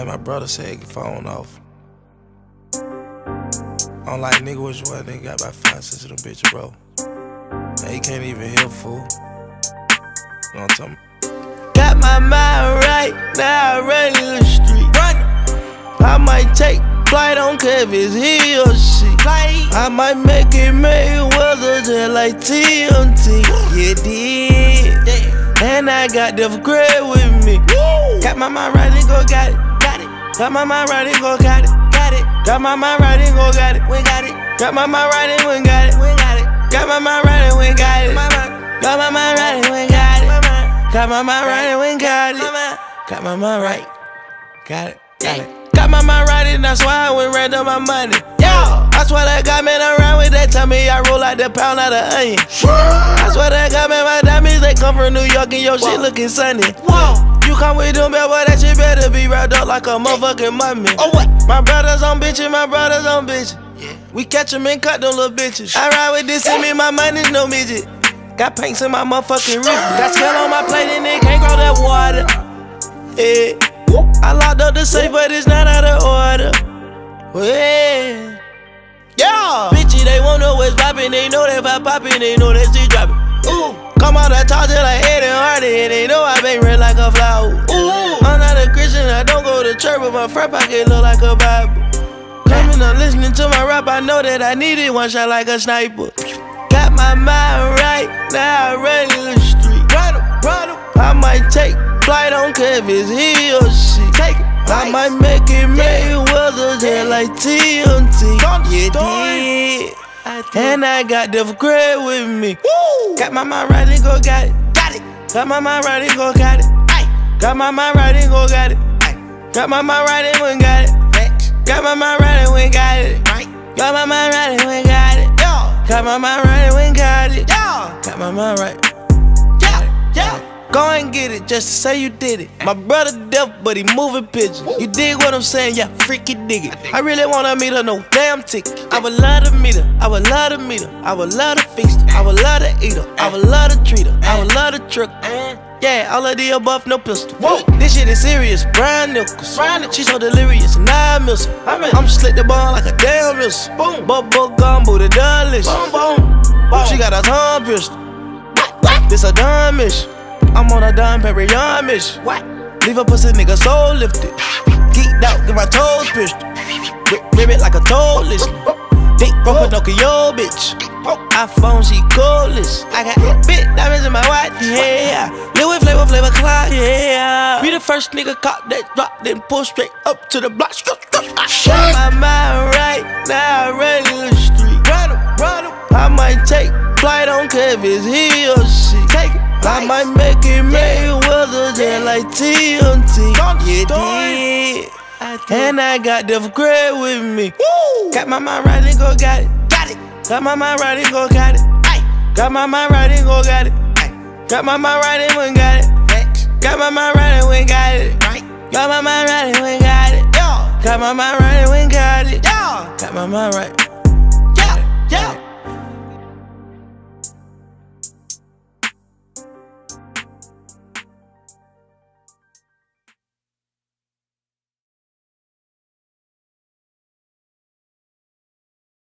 Hey, my brother said get phone off. I don't like nigga which one, nigga got about 5, 6 of them bitches, bro. Hey, he can't even hear fool. You know what I'm talking about? Got my mind right, now I run in the street. I might take flight, don't care if it's he or she. I might make it Mayweather just like TNT. You did. And I got the grade with me. Got my mind right and go got it. Got my mind right and go got it. Got my mind right and go got it. We got it. Got my mind right and we got it. Got my mind right and we got it. Got my mind right and we got it. Got my mind right and we got it. Got my mind right. Got it. Got my mind right and that's why I went ran up my money. I swear that got me around with that. Tell me I roll like the pound out of onion. I swear that got me my diamonds, they come from New York and your shit looking sunny. You come with them, boy, that shit better be wrapped up like a motherfucking mummy. My brothers on bitches, my brothers on bitches. We catch them and cut them little bitches. I ride with this and me, my money's no midget. Got paints in my motherfucking wrist. Got scale on my plate and it can't grow that water. Yeah. I locked up the safe, but it's not out of order. Yeah. Bitches, they won't know what's poppin'. They know that if I poppin', they know that shit droppin'. Come out that talk just like Ed and Hardy, and they know I been red like a flower. I'm not a Christian, I don't go to church, but my front pocket look like a Bible. Coming up listening to my rap, I know that I needed one shot like a sniper. Got my mind right, now I run in the street. I might take flight, don't care if it's he or she. I might make it Mayweather just like TNT. You did. And I got the grade with me. Got my mind right and go got it. Got my mind right and go got it. Got my mind right and go got it. Got my mind right and we got it. Got my mind right and we got it. Got my mind right and we got it. Got my mind right and we got it. Got my mind right. Go and get it just to say you did it. My brother deaf, but he moving pictures. You dig what I'm saying? Yeah, freaky dig it. I really wanna meet her, no damn ticket. I would love to meet her. I would love to meet her. I would love to feast her. I would love to eat her. I would love to treat her. I would love to trick her. Yeah, all of the above, no pistol. This shit is serious. Brian Nichols. She's so delirious, and I miss her. I'm slick the ball like a damn missile. Bubble gum, booty delicious. She got a tongue pistol. This a dumb mission. I'm on a Don Perignon mission. Leave a pussy nigga soul lifted. Geeked out, get my toes pierced. Rip it like a toad list. Dick from Pinocchio, bitch. iPhone, she coolest. I got big diamonds in my watch, yeah. Live with flavor clock, yeah. Be the first nigga caught that drop, then pull straight up to the block. Got my mind right, now I run in the street. I might take flight, don't care if it's he or she. I might make it Mayweather just like TNT. You did. And I got the grade with me. Got my mind right and go got it. Got my mind right and go got it. Got my mind right and go got it. Got my mind right and we got it. Got my mind right and we got it. Got my mind right and we got it. Got my mind right and we got it. Got my mind right.